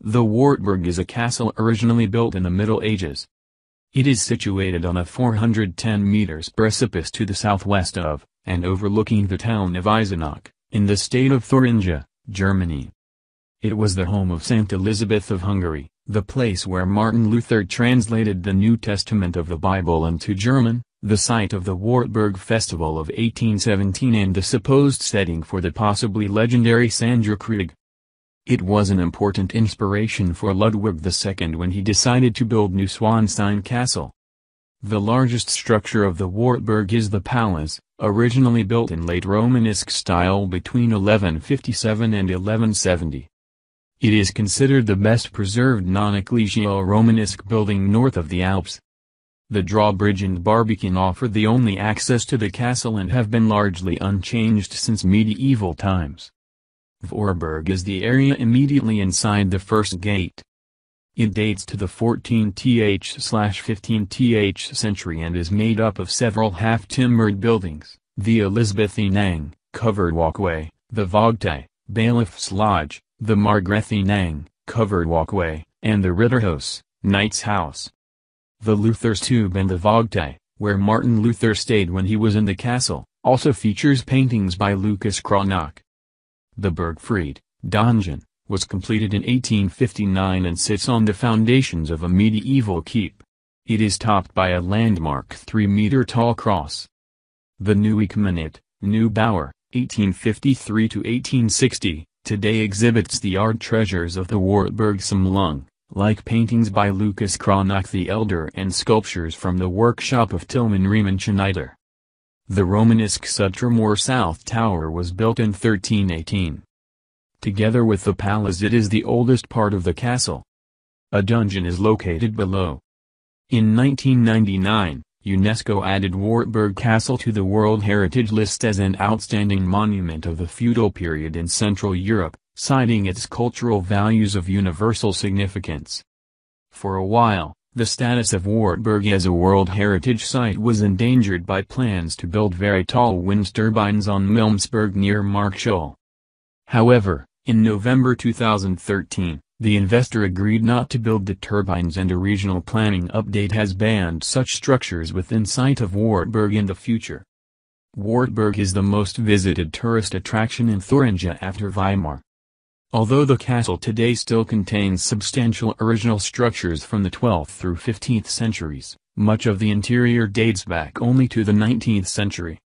The Wartburg is a castle originally built in the Middle Ages. It is situated on a 410 meters precipice to the southwest of, and overlooking the town of Eisenach, in the state of Thuringia, Germany. It was the home of Saint Elisabeth of Hungary, the place where Martin Luther translated the New Testament of the Bible into German, the site of the Wartburg Festival of 1817 and the supposed setting for the possibly legendary Sängerkrieg. It was an important inspiration for Ludwig II when he decided to build Neuschwanstein Castle. The largest structure of the Wartburg is the palace, originally built in late Romanesque style between 1157 and 1170. It is considered the best preserved non-ecclesial Romanesque building north of the Alps. The drawbridge and barbican offer the only access to the castle and have been largely unchanged since medieval times. Wartburg is the area immediately inside the first gate. It dates to the 14th/15th century and is made up of several half-timbered buildings, the Elisabethenang, covered walkway, the Vogtei, bailiff's lodge, the Margrethenang, covered walkway, and the Ritterhaus, knight's house. The Lutherstube and the Vogtei, where Martin Luther stayed when he was in the castle, also features paintings by Lucas Cranach. The Burgfried, donjon, was completed in 1859 and sits on the foundations of a medieval keep. It is topped by a landmark 3-meter-tall cross. The Neuschwanstein, Neubauer, 1853–1860, today exhibits the art treasures of the Wartburg Sammlung, like paintings by Lucas Cranach the Elder and sculptures from the workshop of Tilman Riemenschneider. The Romanesque Sutram or South Tower was built in 1318. Together with the palace it is the oldest part of the castle. A dungeon is located below. In 1999, UNESCO added Wartburg Castle to the World Heritage List as an outstanding monument of the feudal period in Central Europe, citing its cultural values of universal significance. For a while, the status of Wartburg as a World Heritage Site was endangered by plans to build very tall wind turbines on Milmsberg near Markschule. However, in November 2013, the investor agreed not to build the turbines and a regional planning update has banned such structures within sight of Wartburg in the future. Wartburg is the most visited tourist attraction in Thuringia after Weimar. Although the castle today still contains substantial original structures from the 12th through 15th centuries, much of the interior dates back only to the 19th century.